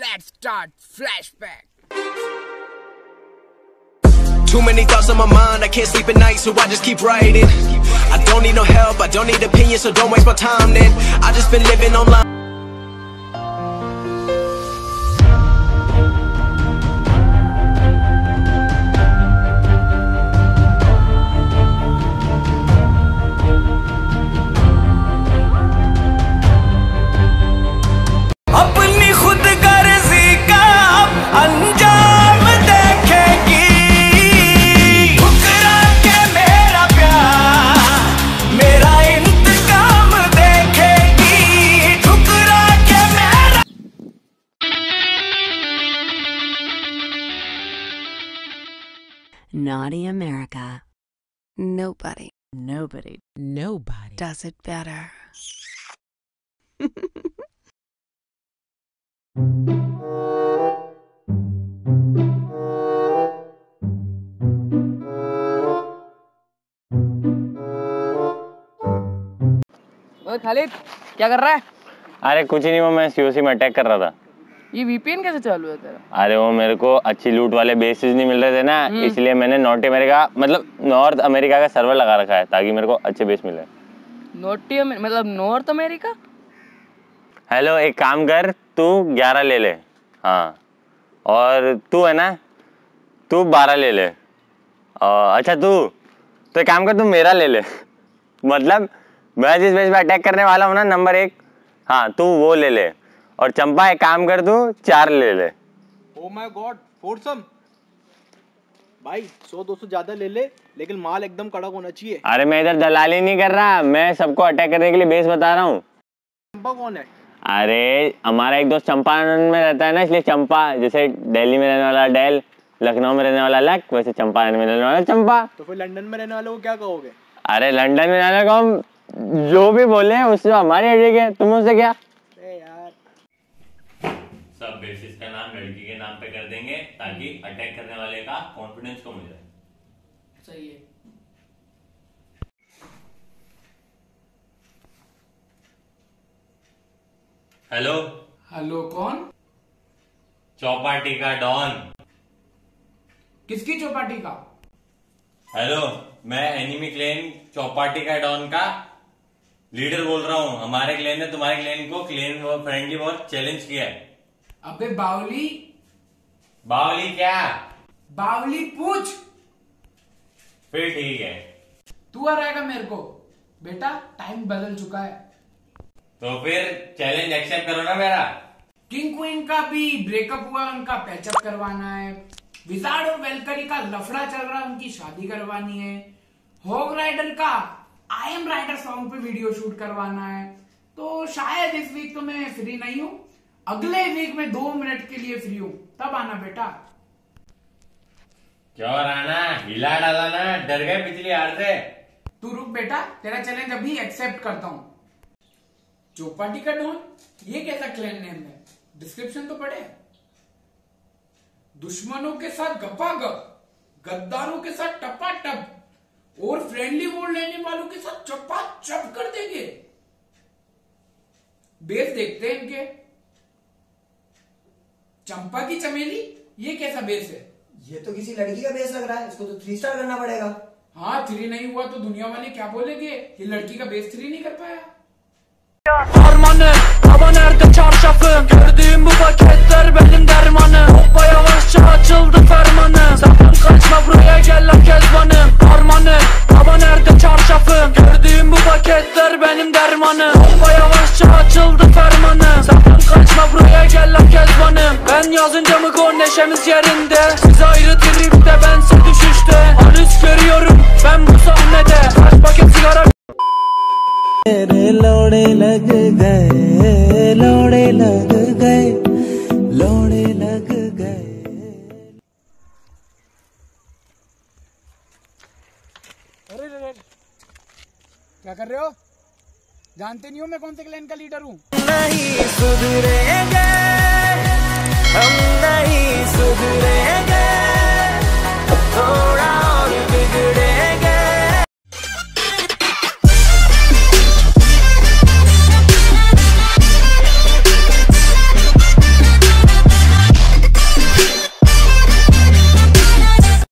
Let's start flashback. Too many thoughts on my mind, I can't sleep at night, so I just keep writing. I don't need no help, I don't need opinions, so don't waste my time then. I just been living online. अपनी खुद गर्जी का अंजाम देखेगी, ठुकरा के मेरा प्यार मेरा इंतकाम देखेगी, ठुकरा के मेरा। Naughty America. Nobody does it better. ओए खालिद, क्या कर रहा है? अरे कुछ नहीं, वो मैं सीओसी में अटैक कर रहा था। ये वीपीएन कैसे चालू है तेरा? अरे वो मेरे को अच्छी लूट वाले बेसिस नहीं मिल रहे थे ना, इसलिए मैंने नॉर्थ अमेरिका का सर्वर लगा रखा है ताकि मेरे को अच्छे बेस मिले। North America? हेलो, एक काम कर, तू 11 ले ले। हाँ, और तू है ना, तू 12 ले ले। अच्छा तो एक काम कर, तू मेरा ले ले। मतलब मैं जिस बेस पे अटैक करने वाला हूँ ना, नंबर 1, हाँ तू वो ले ले। और चंपा एक काम कर, तू 4 ले ले। ओ माय गॉड, फोर्सम भाई 100-200 ज्यादा ले ले, लेकिन माल एकदम कड़क होना चाहिए। अरे मैं इधर दलाली नहीं कर रहा, मैं सबको अटैक करने के लिए बेस बता रहा हूँ। चंपा कौन है? अरे हमारा एक दोस्त चंपारण में रहता है ना, इसलिए चंपा। जैसे दिल्ली में रहने वाला डेल, लखनऊ में रहने वाला लक, वैसे चंपारण में रहने वाला चंपा। तो फिर लंदन में रहने वाले को क्या कहोगे? अरे लंदन में रहने को हम जो भी बोले उससे हमारी अटैक है, तुम उससे क्या? यार सब बेसिस का नाम लड़की के नाम पे कर देंगे ताकि अटैक करने वाले का कॉन्फिडेंस कम हो जाए। सही है। हेलो हेलो, कौन? चौपाटी का डॉन। किसकी चौपाटी का? हेलो, मैं एनिमी क्लेन चौपाटी का डॉन का लीडर बोल रहा हूँ। हमारे क्लेन ने तुम्हारे क्लेन को क्लेन फ्रेंडली वॉर चैलेंज किया है। अबे बावली क्या? बावली पूछ। फिर ठीक है, तू हराएगा मेरे को। बेटा टाइम बदल चुका है। तो फिर चैलेंज एक्सेप्ट करो ना मेरा। किंग क्वीन का भी ब्रेकअप हुआ, उनका पैचअप करवाना है। विजार्ड और वेलकरी का लफड़ा चल रहा है, उनकी शादी करवानी है। हॉग राइडर का आई एम राइडर सॉन्ग पे वीडियो शूट करवाना है। तो शायद इस वीक तो मैं फ्री नहीं हूँ, अगले वीक में 2 मिनट के लिए फ्री हूँ, तब आना बेटा। क्यों राना, हिला डाला ना, डर गए पिछली हार से। तू रुक बेटा, तेरा चैलेंज अभी एक्सेप्ट करता हूँ। चौपाटी का डॉन, ये कैसा क्लैन नेम है? डिस्क्रिप्शन तो पढ़े। दुश्मनों के साथ गपागप, गद्दारों के साथ टपाटप और फ्रेंडली वोट लेने वालों के साथ चपाचप कर देंगे। बेस देखते हैं इनके। चंपा की चमेली, ये कैसा बेस है? ये तो किसी लड़की का बेस लग रहा है, इसको तो 3 स्टार करना पड़ेगा। हाँ, 3 नहीं हुआ तो दुनिया वाले क्या बोलेंगे, ये लड़की का बेस 3 नहीं कर पाया। Harmanı, hava nerede çarşafım? Gördüğüm bu paketler benim dermanım. Hoppa yavaşça açıldı fermanım. Sakın kaçma buraya gel lan kezbanım. Harmanı, hava nerede çarşafım? Gördüğüm bu paketler benim dermanım. Hoppa yavaşça açıldı fermanım. Sakın kaçma buraya gel lan kezbanım. Ben yazınca mı gol neşemiz yerinde? Siz ayrı tripte, bense düşüşte. Halüs görüyorum ben bu sahnede. Kaç paket sigara मेरे लोड़े लग गए, लोड़े लग गए, लोड़े लग गए। अरे क्या कर रहे हो? जानते नहीं हो मैं कौन से क्लैन का लीडर हूँ? नहीं सुधरेंगे, हम नहीं सुधरेंगे।